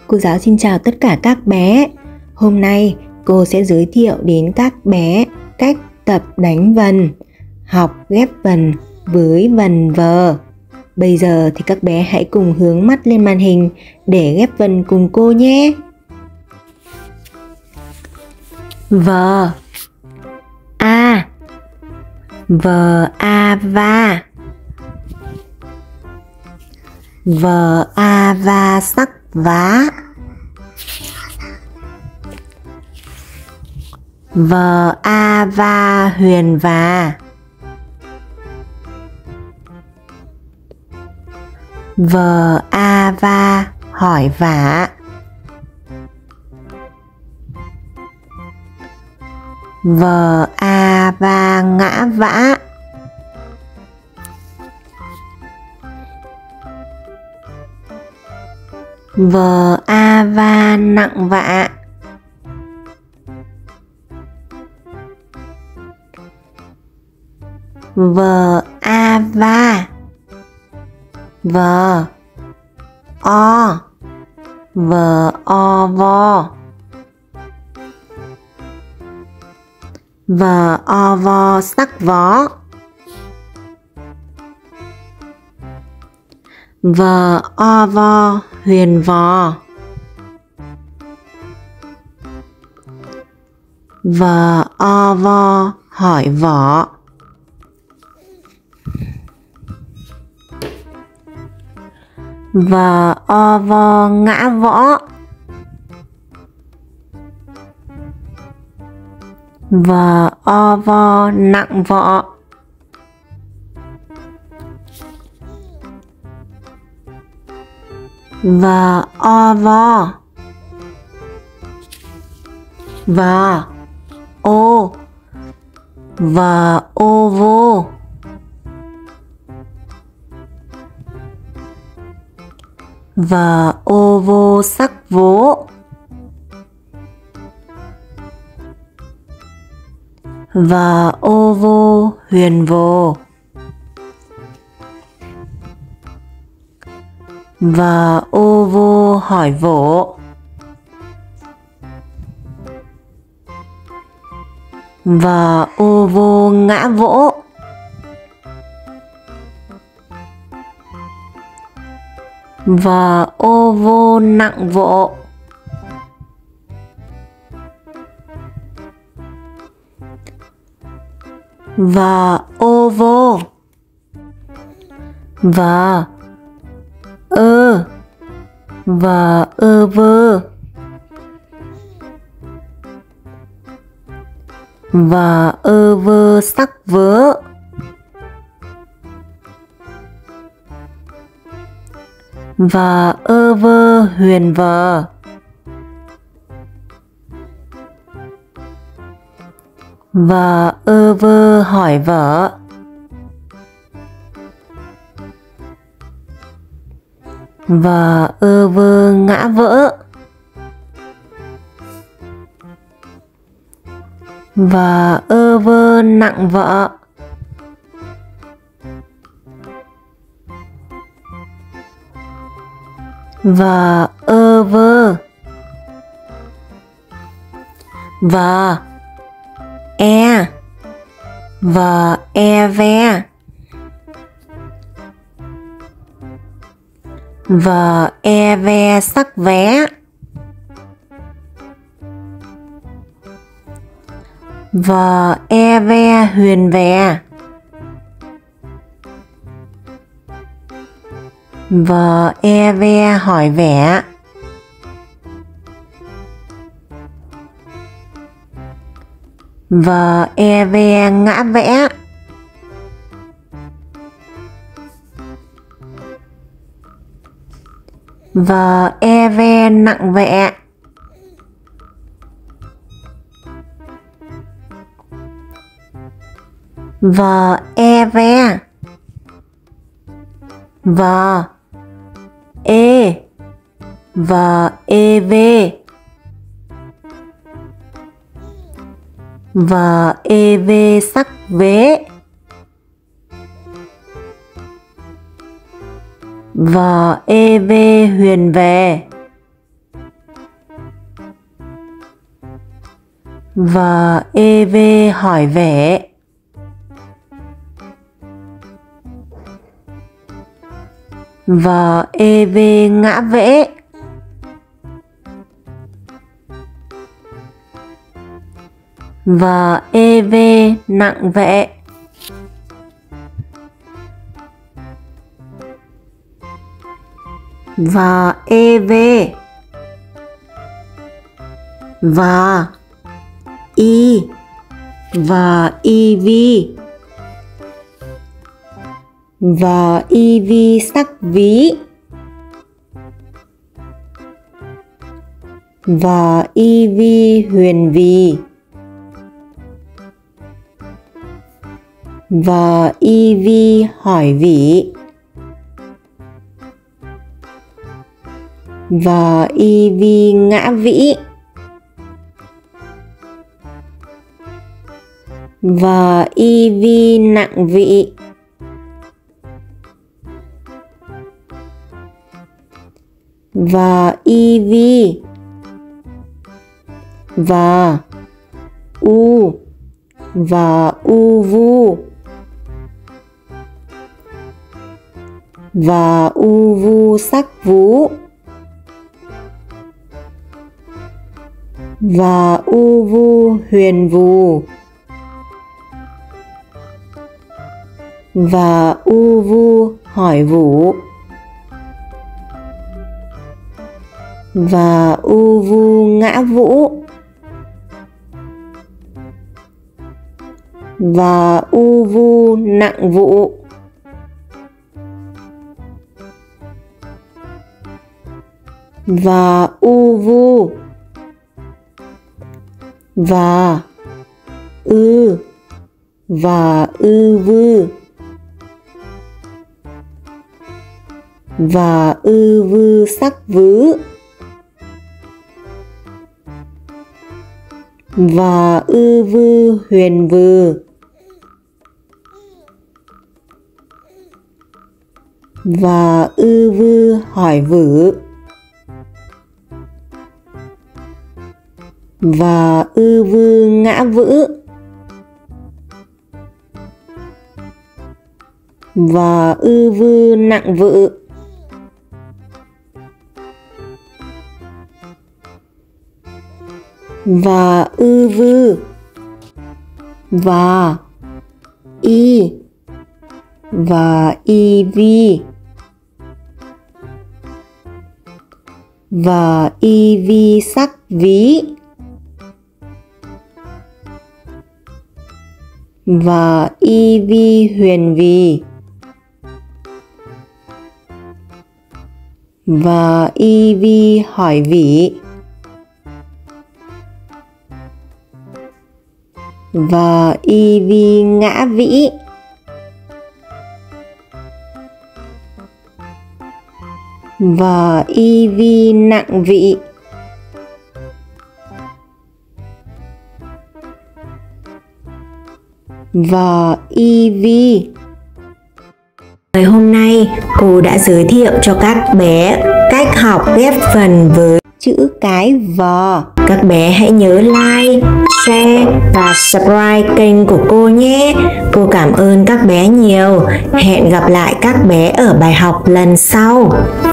Cô giáo xin chào tất cả các bé. Hôm nay cô sẽ giới thiệu đến các bé cách tập đánh vần, học ghép vần với vần vờ. Bây giờ thì các bé hãy cùng hướng mắt lên màn hình để ghép vần cùng cô nhé. Vờ a, vờ a va, vờ a va sắc vá, vờ a va huyền và, vờ a va hỏi vả, vờ a va ngã vã, vờ a va nặng vạ, vờ a va, vờ o vo, vờ o vo sắc vó, vờ o vo huyền vò, vờ o vo hỏi vỏ, vờ o vo ngã võ, vờ o vo nặng vọ, vờ o vo, vờ ô, vờ ô vô, vờ ô vô sắc vố, vờ ô vô huyền vồ, vờ ô vô hỏi vỗ, vờ ô vô ngã vỗ, vờ ô vô nặng vỗ, vờ ô vô, vờ ơ vơ, vờ ơ vơ sắc vớ, vờ ơ vơ huyền vờ, vờ ơ vơ hỏi vở, vờ ơ vơ ngã vỡ, vờ ơ vơ nặng vợ, vờ ơ vơ, vờ e ve, vờ e ve sắc vé, vờ e ve huyền vè, vờ e ve hỏi vẽ, vờ e ve ngã vẽ, vờ e ve nặng vẹ, vờ e ve, vờ e ve, vờ e ve sắc vế, vờ e v huyền về. VEV hỏi vẽ. VEV ngã vẽ. VEV nặng vẽ. VEV và y và EV. Và EV sắc ví. Và EV huyền vì. Và EV hỏi vĩ. Và EV ngã vĩ. Và EV nặng vị. Và EV và u và u vu. Và u vu sắc vú. Và u vu huyền vù. Và u vu hỏi vũ. Và u vu ngã vũ. Và u vu nặng vụ. Và u vu và và vư. Và vư sắc vứ. Và vư huyền vừ. Và vư hỏi vử. Và vư ngã vữ. Và vư nặng vự. Và vư và y và EV. Và EV sắc ví. Và EV huyền vì. Và EV hỏi vĩ. Và EV ngã vĩ. Và EV nặng vị. Và EV. Ngày hôm nay cô đã giới thiệu cho các bé cách học ghép vần với chữ cái V. Các bé hãy nhớ like, share và subscribe kênh của cô nhé. Cô cảm ơn các bé nhiều. Hẹn gặp lại các bé ở bài học lần sau.